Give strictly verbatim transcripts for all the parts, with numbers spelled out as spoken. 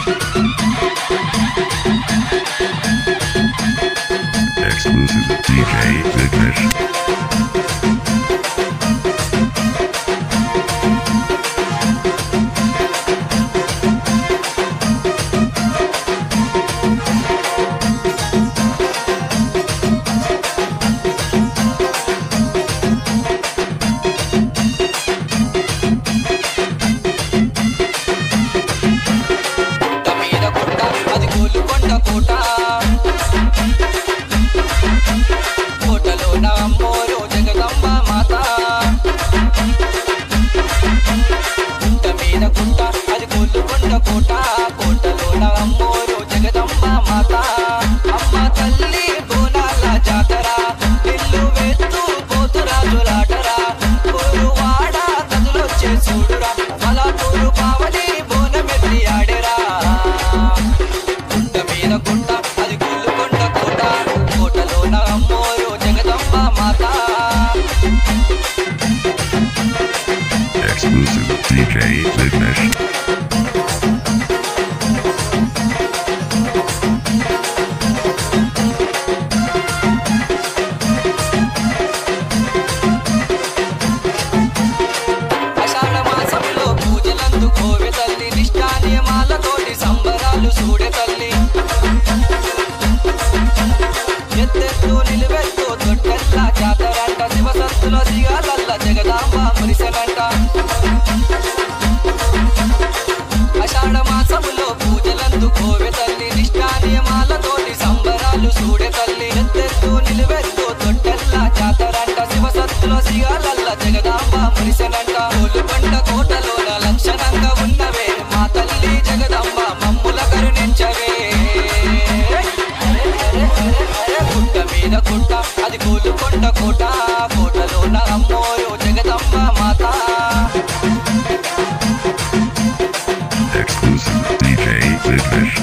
Exclusive D J Vignesh. Exclusive D J Vignesh. ఆషాఢ మాసములో పూజలందు కోవె తల్లి నిష్టా నియమాలతోటి సంబరాలు చూడే తల్లి ఎత్తెత్తు నిలువెత్తు తొట్టెల్ల జాతరంట శివ సత్తులో సిగాలల్ల జగదాంబ మురిసెనంట కోలుకొండ కోటలోన లక్షణంగా ఉన్నవే మా తల్లి జగదాంబ మమ్ముల కరుణించవే గుట్ట మీద గుట్ట అది కోలుకొండ కోట కోటలోన అమ్మోరు జగదాంబ మాత. Exclusive D J Vignesh.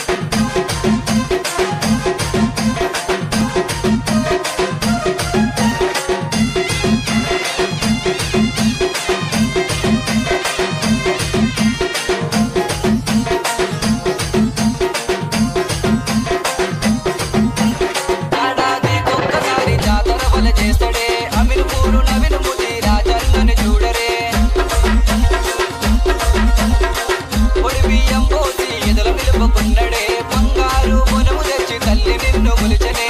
ఏడాదికొక్కసారి జాతర వల చేస్తడే అమిరుపూరు నవిను ముది రాజన్నని చూడరే పొడి బియ్యం పోసి ఎదల నిలుపుకున్నడే బంగారు పొనము తెచ్చి తల్లి నిన్ను కొలిచనే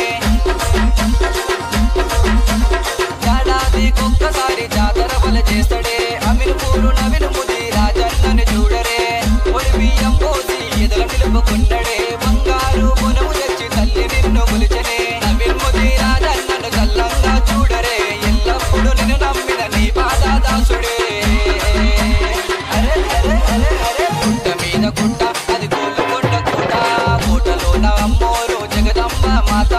ఏడాదికొక్కసారి జాతర వల చేస్తడే అమిరుపూరు నవిను ముది రాజన్నని చూడరే పొడి బియ్యం పోసి ఎదల నిలుపుకున్నడే బంగారు పొనము తెచ్చి తల్లి నిన్ను కొలిచనే నవిన్ముది రాజన్నను కల్లంగా చూడరే ఎల్లప్పుడు నిన్ను నమ్మిన నీ పాదాదాసుడే అరే అరే అరే అరే గుట్ట మీద గుట్ట అది కోలుకొండ కోట కోటలోన అమ్మోరు జగదంబ మాత.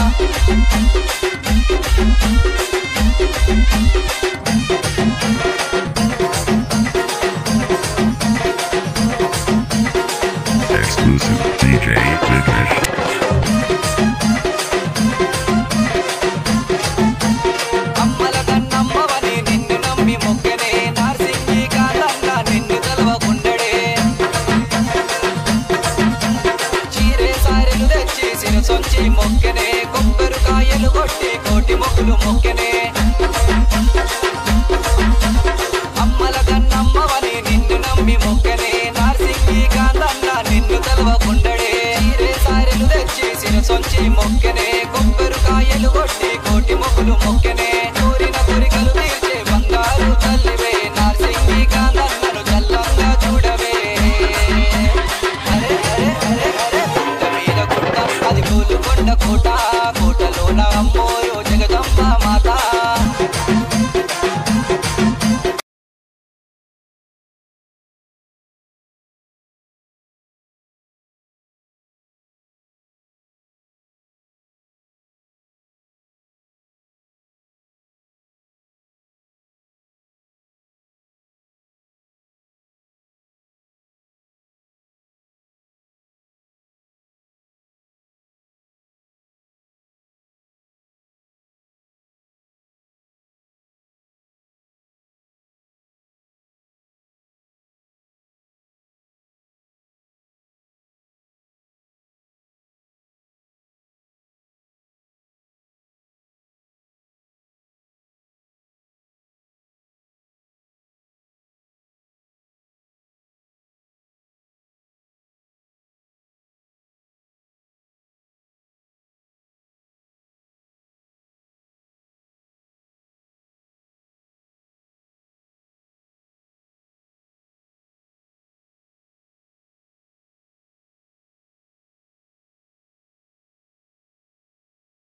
Exclusive D J Vignesh. అమ్మల కన్నమ్మవని నిన్ను నమ్మి మొక్కనే నార్సింగి కాదంగా నిన్ను తలవకుండడే చీరే సారెలు తెచ్చి సిరసొంచి మొక్కనే కొబ్బరికాయలు కొట్టి కోటి మొక్కులు మొక్కనే అమ్మల కన్నమ్మవని నిన్ను నమ్మి మొక్కనే నార్సింగి కాదంగా నిన్ను తలవకుండడే